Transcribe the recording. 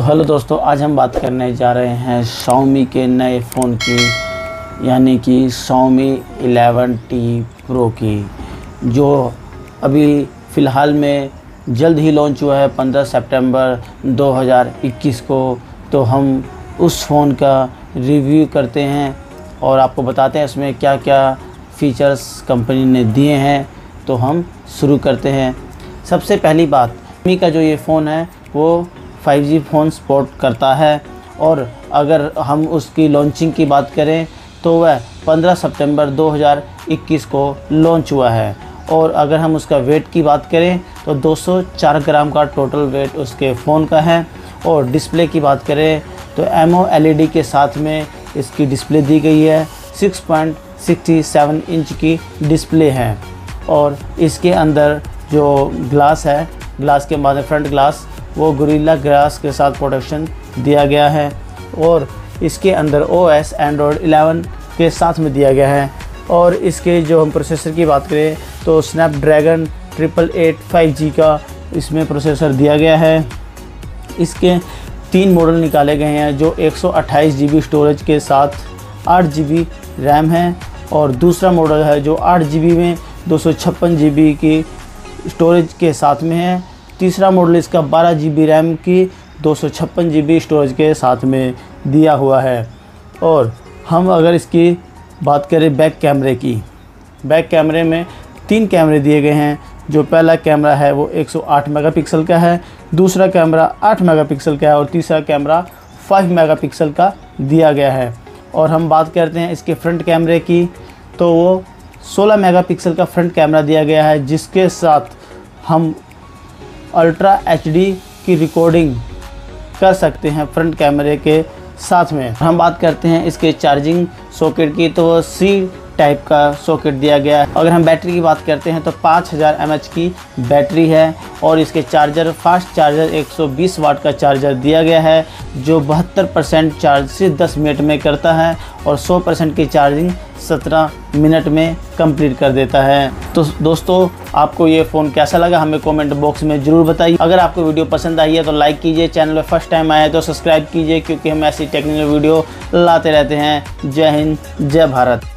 Hello दोस्तों, आज हम बात करने जा रहे हैं Xiaomi के नए फ़ोन की, यानी कि Xiaomi 11T Pro की, जो अभी फ़िलहाल में जल्द ही लॉन्च हुआ है 15 सितंबर 2021 को। तो हम उस फ़ोन का रिव्यू करते हैं और आपको बताते हैं इसमें क्या क्या फ़ीचर्स कंपनी ने दिए हैं। तो हम शुरू करते हैं। सबसे पहली बात, Xiaomi का जो ये फ़ोन है वो 5G फ़ोन सपोर्ट करता है, और अगर हम उसकी लॉन्चिंग की बात करें तो वह 15 सितंबर 2021 को लॉन्च हुआ है। और अगर हम उसका वेट की बात करें तो 204 ग्राम का टोटल वेट उसके फ़ोन का है। और डिस्प्ले की बात करें तो AMOLED के साथ में इसकी डिस्प्ले दी गई है। 6.67 इंच की डिस्प्ले है, और इसके अंदर जो ग्लास है, ग्लास के बाद फ्रंट ग्लास वो गोरिल्ला ग्लास के साथ प्रोटेक्शन दिया गया है, और इसके अंदर OS एंड्रॉयड 11 के साथ में दिया गया है। और इसके जो हम प्रोसेसर की बात करें तो स्नैपड्रैगन 888 5G का इसमें प्रोसेसर दिया गया है। इसके 3 मॉडल निकाले गए हैं, जो 128 GB स्टोरेज के साथ 8 GB रैम है, और दूसरा मॉडल है जो 8 GB में 256 GB की स्टोरेज के साथ में है। तीसरा मॉडल इसका 12 GB रैम की 256 GB स्टोरेज के साथ में दिया हुआ है। और हम अगर इसकी बात करें बैक कैमरे की, बैक कैमरे में 3 कैमरे दिए गए हैं। जो पहला कैमरा है वो 108 मेगापिक्सल का है, दूसरा कैमरा 8 मेगापिक्सल का है, और तीसरा कैमरा 5 मेगापिक्सल का दिया गया है। और हम बात करते हैं इसके फ्रंट कैमरे की, तो वो 16 मेगापिक्सल का फ्रंट कैमरा दिया गया है, जिसके साथ हम अल्ट्रा HD की रिकॉर्डिंग कर सकते हैं फ्रंट कैमरे के साथ में। हम बात करते हैं इसके चार्जिंग सॉकेट की, तो C टाइप का सॉकेट दिया गया है। अगर हम बैटरी की बात करते हैं तो 5000 mAh की बैटरी है, और इसके चार्जर फास्ट चार्जर 120 वाट का चार्जर दिया गया है, जो 72% चार्ज सिर्फ 10 मिनट में करता है, और 100% की चार्जिंग 17 मिनट में कंप्लीट कर देता है। तो दोस्तों, आपको ये फ़ोन कैसा लगा हमें कमेंट बॉक्स में ज़रूर बताइए। अगर आपको वीडियो पसंद आई है तो लाइक कीजिए, चैनल में फर्स्ट टाइम आए तो सब्सक्राइब कीजिए, क्योंकि हम ऐसी टेक्निकल वीडियो लाते रहते हैं। जय हिंद, जय भारत।